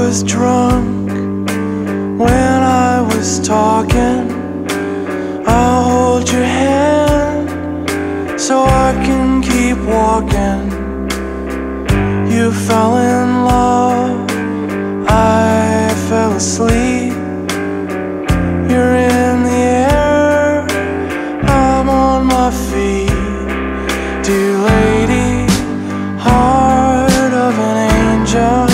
was drunk when I was talking. I'll hold your hand so I can keep walking. You fell in love, I fell asleep. You're in the air, I'm on my feet. Dear lady, heart of an angel,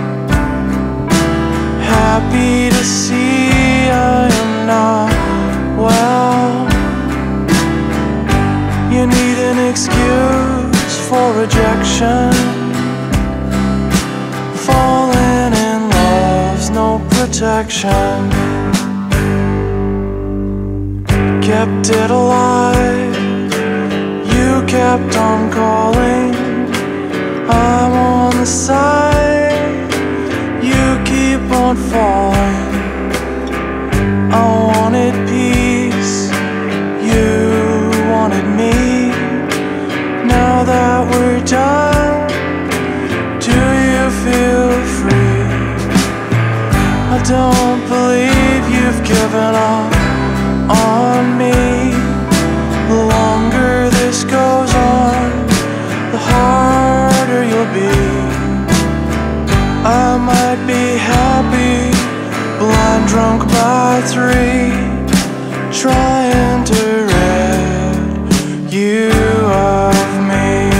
happy to see I am not well. You need an excuse for rejection. Falling in love's no protection. Kept it alive, you kept on calling. I'm on the side, you keep on falling. I wanted peace, you wanted me. Now that we're done, do you feel free? I don't believe you've given up on me. The longer this goes on, the harder you'll be. I might be happy, blind drunk by 3, trying to rid you of me.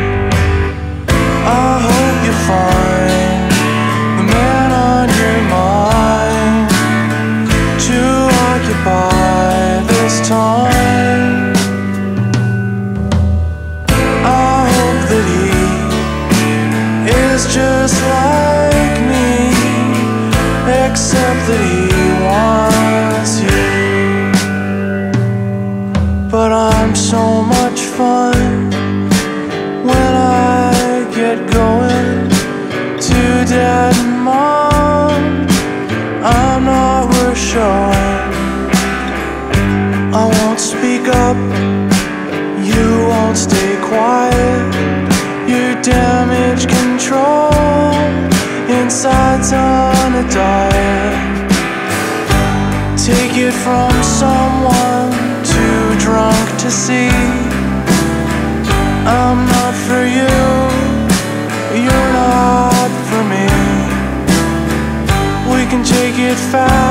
I hope you find the man on your mind to occupy this time. I hope that he is just like me, except that he wants you. But I'm so much fun when I get going to dad and mom. I'm not worth showing. I won't speak up, you won't stay quiet. Your damage control inside's on a diet. Take it from someone too drunk to see. I'm not for you, you're not for me. We can take it fast,